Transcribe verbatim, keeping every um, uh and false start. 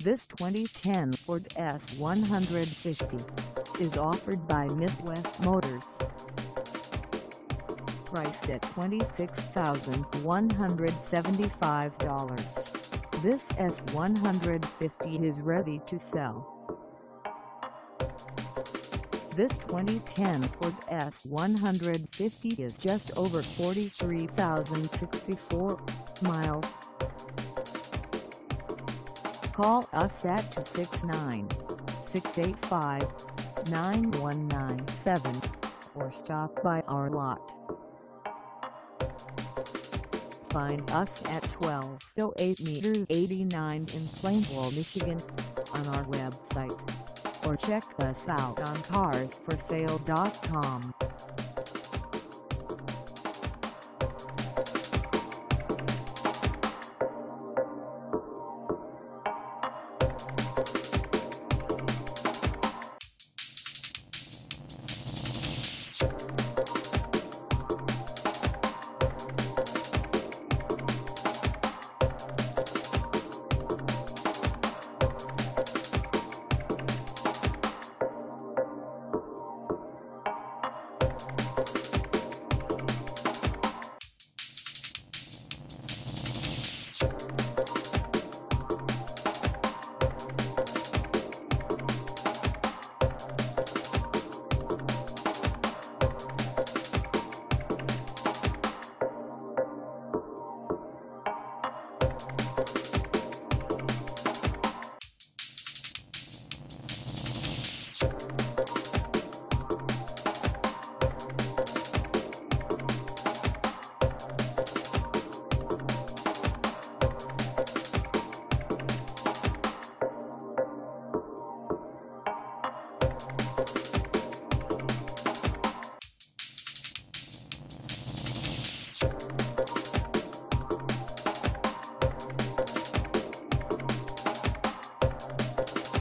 This twenty ten Ford F one fifty is offered by Midwest Motors. Priced at twenty-six thousand one hundred seventy-five dollars, this F one fifty is ready to sell. This twenty ten Ford F one fifty is just over forty-three thousand sixty-four miles. Call us at two six nine, six eight five, nine one nine seven or stop by our lot. Find us at twelve oh eight Meter eighty-nine in Plainwell, Michigan on our website, or check us out on cars for sale dot com. You